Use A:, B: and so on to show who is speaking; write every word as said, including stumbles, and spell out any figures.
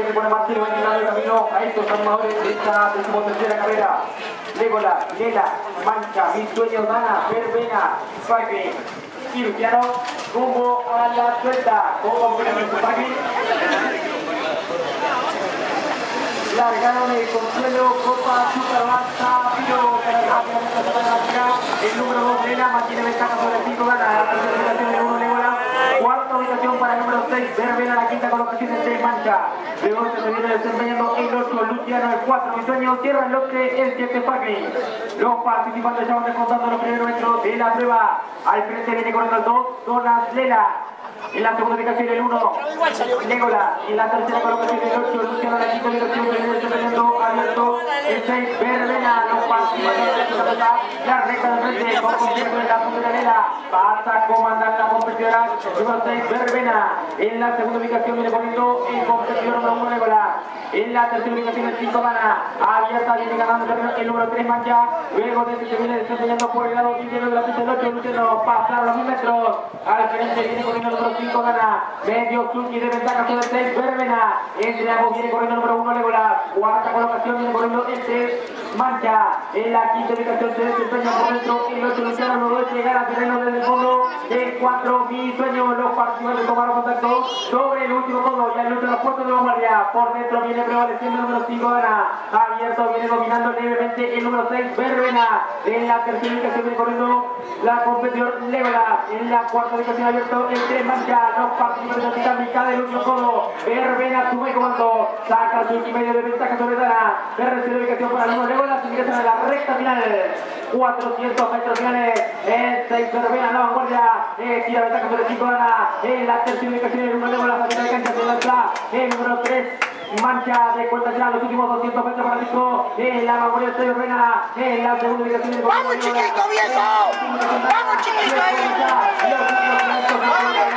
A: que pone Marcelo en el camino a estos animadores de esta decimotercera carrera. Legolas, Lela, Mancha, Mi Sueño, Dana, Verbena, Spagri y Luciano, rumbo a la suelta. Como Spagri. Largaron el Consuelo, Copa, Superlanza, Piro, el número dos Lela mantiene ventaja sobre el cinco, gana la tercera ubicación de uno Legolas, cuarta ubicación para el número seis, Verbena, la quinta colocación en seis Mancha, luego se viene desempeñando el ocho, Luciano, el cuatro, Mi Sueño, cierra el lote, el siete Spagri. Los participantes ya van descontando los primeros metros de la prueba, al frente viene corriendo el dos, Donas, Lela. En la segunda ubicación el uno, Legolas. En la tercera colocación el ocho, Luciano. En la quinta ubicación el desempeñando abierto el seis, Verbena. Los participantes de la recta de frente con concierto en la punta de Lela. Pasa a comandar la competidora número seis, Verbena. En la segunda ubicación viene poniendo el competidor número uno, Legolas. En la tercera ubicación el cinco, Dana. Abierta viene ganando el número tres, Mancha. Luego de que se viene desempeñando por el lado izquierdo de la pista el ocho, Luciano. Pasaron los mil metros. Al frente viene corriendo el número cinco, Dana. Medio Zuki de ventaja sobre el seis, Verbena. Entre ambos viene corriendo el número uno, Legolas. Cuarta colocación viene corriendo el tres, Mancha. En la quinta ubicación se desempeña por dentro el ocho, Luciano. Luego de llegar a terreno desde el fondo del cuatro, Mi Sueño. Los participantes tomaron contacto sobre el último fondo. Ya el último de la puerta de vanguardia. Por dentro viene prevaleciendo el número cinco, Dana. Abierto viene dominando levemente el número seis, Verbena. En la tercera ubicación viene corriendo la competidor Legolas. En la cuarta ubicación abierto el tres, Mancha. Los participantes de la mitad del último codo. Verbena sube el comando. Saca su medio de ventaja sobre Dana. Tercera ubicación para el número Legolas. Ingresan a la recta final. cuatrocientos metros finales. El seis, Verbena, la vanguardia. Eh, tira ventaja sobre el cinco, Dana. En la tercera ubicación el número Legolas. La primera cancha se lanza el número tres. Mancha de cuenta ya los últimos doscientos metros para el disco. En la vanguardia de Verbena. En la segunda ubicación.
B: ¡Vamos, chiquito, viejo! ¡Vamos, chiquito!